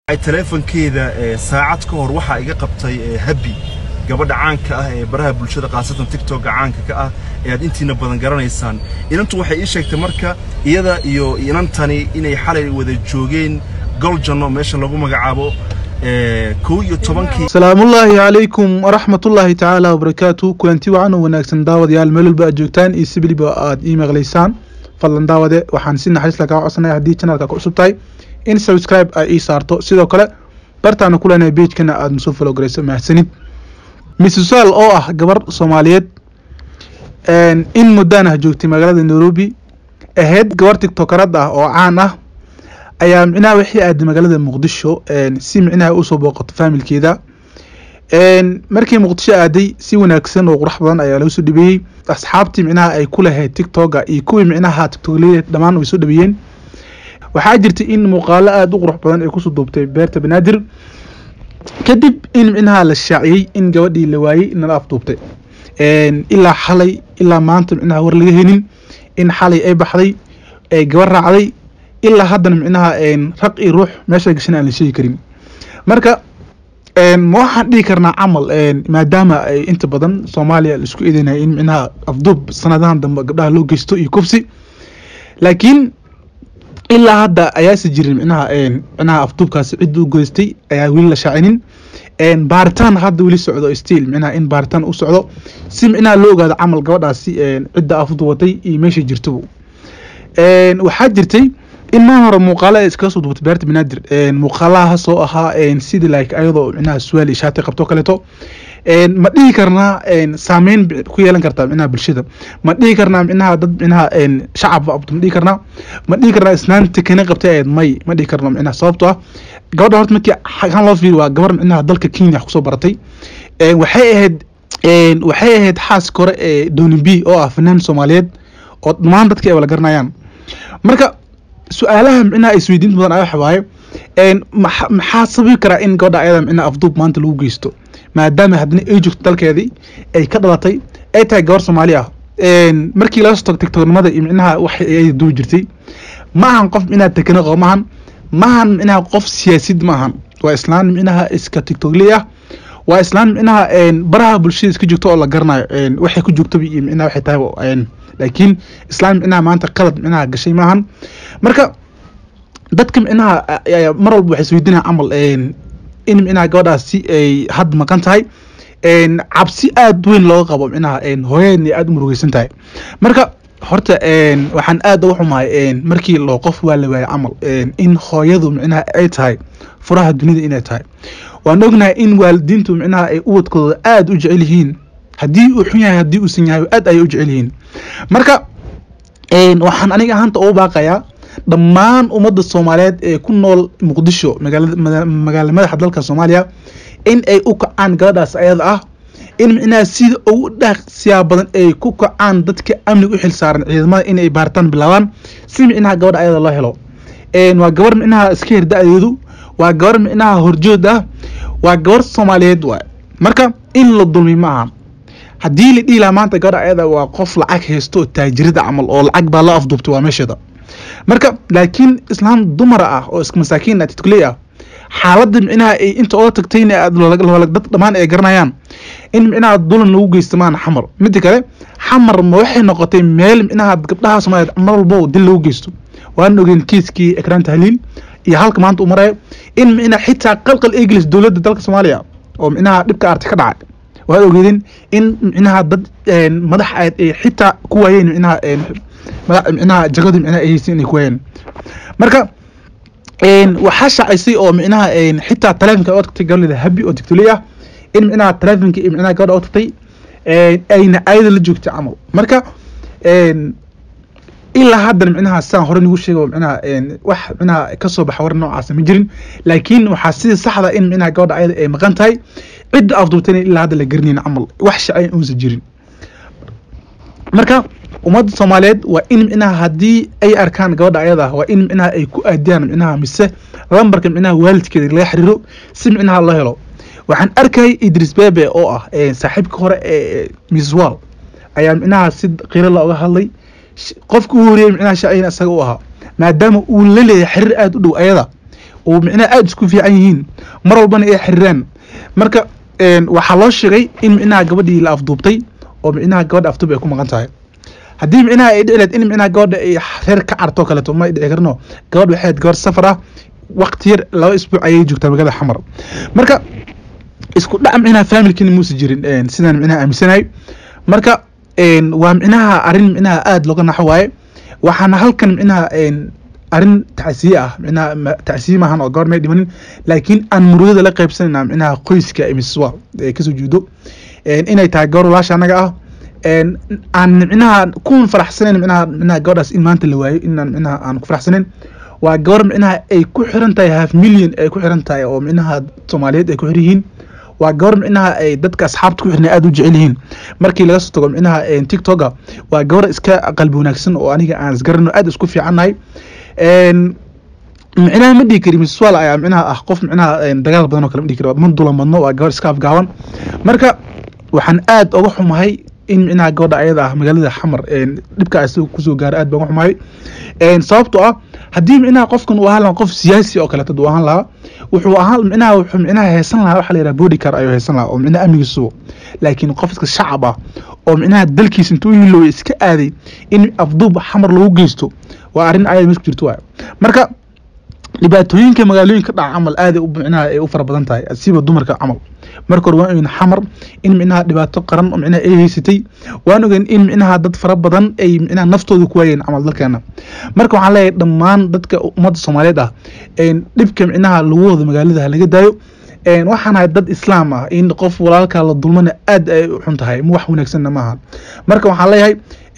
telefonkeeda saacad ka hor waxa iga qabtay habi gabadha caanka ah ee baraha bulshada qaasatan TikTok caanka ka ah ee aad intiina badan garanaysaan inantu waxay ii sheegtay marka iyada iyo inantani inay xalay wada joogeen Goljano meesha lagu magacaabo 11 salaamullaahi calaykum waraxmatullaahi tacaala wabarakaatuh kulanti wacan oo wanaagsan daawadayaal meel walba joogtaan iyo sibiliba aad ii maqlaysaan fadlan daawade waxaan si naxariis laga codsanayaa haddii channelka ku cusub tahay in subscribe ay ii saarto sidoo kale bartaana ku leenahay page-kana aad nusoo follow garayso mahadsanid misal oo ah gabar Soomaaliyeed in muddaana joogtay magaalada Nairobi aheyd gabar TikTokerad ah oo caan ah ayaa micnaha wixii aad magaalada Muqdisho si micnaha u soo booqato familkeeda markii Muqdisho aaday si wanaagsan oo qurux badan ayaa loo soo dhibiyay asxaabtii micnaha ay ku lahayd TikTok iyo kuwii micnaha TikTokley dhamaan way soo dhibiyeen waxaa jirtay in muuqaalo aad u qurux badan ay ku soo duubtay beerta Banaadir kadib in micnaha la shaaciyay in gabadhii la waayay in la afduubtay ilaa xalay ilaa maanta micnaha war laga helin in xalay ay baxday ay gabar raacday ilaa haddana micnaha raq iyo ruux meesha gashan aan la sheegi karin marka ma waxaan dhihi karnaa camal maadaama ay inta badan Soomaaliya la isku eedeynay in micnaha afduub sanadahan dambe gabdhaha loo geysto iyo kufsi laakiin ilaa hadda ayaa si jirin micnaha afduubkaasi cid u geystay ayaa wili la shaacinin baaritaan hadda wili socdo still micnaha in baaritaan u socdo si micnaha loo ogaado camal gabadhaasi cidda afduubatay iyo meesha jirto waxaa jirtay in ma hore muuqaalo iska soo duubtay beerta Banaadir muuqaalaha soo ahaa sidii like ayadoo micnaha su'aal ishaatay qabto kaleeto ma dhihi karnaa saameyn ku yeelan kartaa micnaha bulshada ma dhihi karnaa micnaha dad micnaha shacab ma dhihi karnaa islaanta kana qabtay ma dhihi karnaa micnaha sababtoo ah gabadha horta markii xagan loo fiiriyo waa gabar micnaha dalka Kenya ku soo baratay waxay ahayd xaas kore ee Doni B oo ah fanaan Soomaaliyeed oo dhammaan dadka ay wala garanayaan marka su'aalaha micnaha isweydiin badan ay xawaaye maxaa sababi kara in gabadha ayada micnaha afduub maanta lagu geysto maadaama hadna ay joogto dalkeedii ay ka dhalatay ay tahay gabar Soomaali ah markii la soo TikToknimada micnaha wax ay duu jirtay ma ahan qof micnaha takana qoomahan ma ahan micnaha qof siyaasid ma ahan waa islaan micnaha iska TikTokley ah waa islaan micnaha baraha bulshada iska joogto oo la garanayo waxay ku joogto micnaha waxay tahay laakiin islaan micnaha maanta qalad micnaha gashay ma ahan marka dadka micnaha mar walba waxay isweydiinayaan camal in micnaha gabadhaasi ay had maqan tahay cabsi aad weyn looga qabo micnaha hooyadeedna aad u murugaysan tahay marka horta waxaan aad ugu xumahay markii loo qof waa la waayay camal in hooyadu micnaha ay tahay furaha dunida inay tahay waan ognahay in waalidiintu micnaha ay ubadkooda aad u jecel yihiin haddii uu xun yahay haddii uu san yahay aad ay u jecel yihiin marka waxaan aniga ahaanta ugu baaqayaa dhammaan ummadda Soomaaliyeed ee ku nool Muqdisho magaalada madaxda dalka Soomaaliya in ay u kacaan gabadhaas ayada ah in micnaha sida ugu dhaqsiya badan ay ku kacaan dadka amniga u xil saaran ciidamada in ay baaritaan bilaabaan si micnaha gabadha ayada loo helo waa gabar micnaha iska hirdaadeedu waa gabar micnaha horjood ah waa gabar Soomaaliyeed waa marka in la dulmi ma aha haddii la dhiila maanta gabadha ayada waa qof lacag haysto taajirida camal oo lacag baa la afduubtay waa meeshada marka laakiin islaam dumar ah oo iska masaakiin TikTokley ah xaaladda micnaha ay inta oo tagtayna aad dad dhamaan ay garanayaan in micnaha dulan lagu geystamaan xamar mid kale xamar ma waxay noqotay meel micnaha gabdhaha Soomaaliyeed mar walba dil lagu geysto waan ogeyn kiiskii Ekraan Tahliil iyo halka maanta u maray in micnaha xitaa qalqal English dawladda dalka Soomaaliya oo micnaha dhibka arti ka dhacay waan ogeyn in micnaha dad madax ay xitaa ku waayeen micnaha jagada micnaha ay haysan ku waayeen marka waxa shacaysay oo micnaha xitaa telefonka oo tagtay gabadha habi oo TikTokley ah in micnaha telefonka micnaha gabadha oo tagtay ayna ayada la joogtay camal marka ilaa hadda micnaha saan hore nagu sheegay micnaha wax micnaha ka soo baxay war noocaas ma jirin laakiin waxa sida saxda in micnaha gabadha ayada ay maqan tahay cid afduubtay ilaa hadda la garanayn camal wax shacay oo jirin marka ummadda Soomaaliyeed waa in micnaha hadii ay arkaan gabadha ayada waa in micnaha ay ku aadiyaan micnaha mise lambarka micnaha waalidkeeda laga xiriiro si micnaha loo helo waxaan arkay Idris Bebe oo ah saaxiibka hore ee Miswal ayaa micnaha si qiiro looga hadlay qofku uu horeeyay micnaha shacayna isaga u ahaa maadaama uu la leeyahay xiriir aad u dhow ayada oo micnaha aad isku fiican yihiin mar walbana ay xiriiraan marka waxaa loo sheegay in micnaha gabadhii la afduubtay oo micnaha gabadha afduub ay ku maqan tahay haddii micnaha ay dhici in micnaha gabadha ay reer ka carto kaleeto ma dhici karno gabadh waxay gabar safar ah waqti yar 2 isbuuc ayay joogtaa magaalada Xamar marka isku dhac micnaha family-kina muusi jirin sidaan micnaha aaminsanahay marka waa micnaha arin micnaha aad looga naxwaaye waxaana halkan micnaha arin tacsiye ah micnaha tacsiye maahan oo goormay dhimanin laakiin aan murugada la qaybsanayna micnaha qoyska imiswa ee kasoo jeedo inay tahay goor walaasha anaga ah aan micnaha ku faraxsanayn micnaha gabadhaas in maanta la waayo inaan micnaha aan ku faraxsanayn waa goor micnaha ay ku xiran tahay half million ay ku xiran tahay oo micnaha Soomaaliyeed ay ku xiran yihiin waa goor micnaha ay dadka asxaabta ku xirnay aad u jecel yihiin markii laga soo tago micnaha TikTok waa goor iska qalbi wanaagsan oo aniga aan isgarano aad isku fiicanahay micnaha ma dhigi kari miswal ayaa micnaha qof micnaha dagaal badan oo kale ma dhigi karo man dulamadno waa goor iska afgaawan marka waxaan aad uga xumahay in micnaha gabadha ayada ah magaalada Xamar dhibka asoo ku soo gaar aad baan uga xumahay sababtoo ah haddii micnaha qofkan uu ahaan qof siyaasi oo kale tad ahaan lahaa wuxuu micnaha heesan lahaa waxa la yiraahdo bodyguard ayuu heesan lahaa oo micnaha amnigiisu laakiin qof iska shacab ah oo micnaha dalkiisa intuu yihiin iska aaday in afduub Xamar lagu geysto waa arin ayad meesha jirto waa marka dhibaatooyinka magaalooyinka dhaca camal aad u micnaha ay u fara badan tahay asiiba dumarka camal marka waa in Xamar in micnaha dhibaato qaran oo micnaha ay haysatay waan ogeyn in micnaha dad fara badan ay micnaha naftooda ku waayeen camal dalkeena marka waxaan leeyahay dhammaan dadka ummadda Soomaaliyeed ah dhibka micnaha lagu wada magaalada laga daayo waxaan ahay dad islaam ah in qof walaalka la dulmana aad ay u xun tahay wax wanaagsan ma aha marka waxaan leeyahay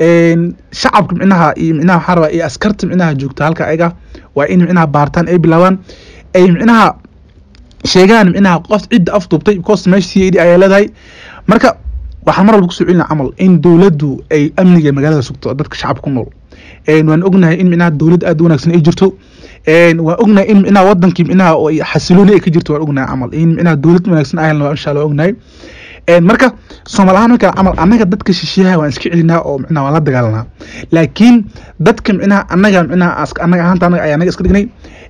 shacabka micnaha iyo micnaha xarba iyo askarta micnaha joogta halka ayaga waa in micnaha baartaan ay bilaabaan ay micnaha sheegaan micnaha qof cid afduubtay because meeshii ay leedahay marka waxaan mar walba ku soo celinaa camal in dawladdu ay amniga magaalada sugto dadka shacabka ku nool waan ognahay in micnaha dawlad aad u wanaagsan ay jirto waan ognahay in micnaha wadankii micnaha oo xasilooni ay ka jirto waan ognahay camal in micnaha dawlad wanaagsan ay helno insha Allah ognahay marka Soomaaliland marka camal anaga dadka shisheeyaha waan iska celinaa oo micnaha waan la dagaalanaa laakiin dadka micnaha anaga ahaanta anaga iska dhignay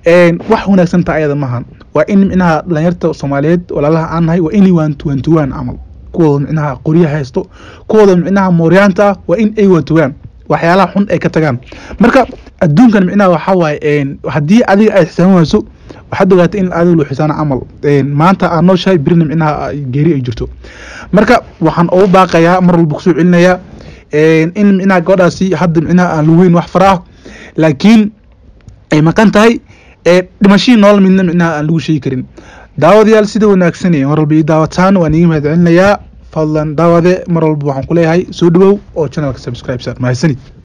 wax wanaagsan taa ayada maahan waa in micnaha dhalinyarta Soomaaliyeed walaalaha aan nahay waa in waan camal kuwooda micnaha qoryaha haysto kuwooda micnaha mooryaanta waa in ay waatuwaan waxyaalaha xun ay ka tagaan marka adduunkan micnaha waxa waaye haddii adiga ay xisaan wayso waxaad ogaatay in adiga loo xisaana camal maanta aan noo shahay birna micnaha geeri ay jirto marka waxaan ugu baaqayaa mar walba ku soo celinayaa in micnaha gabadhaasi hadda micnaha aan luweyn wax faraah laakiin ay maqan tahay dhimashii nool midna micnaha aan lagu sheegi karin daawadayaal sida wanaagsan mar walba ii daawataan waan iga mahadcelinayaa fadlan daawade mar walba waxaan ku leeyahay soo dhawow oo channelka subscribe sar mahadsanid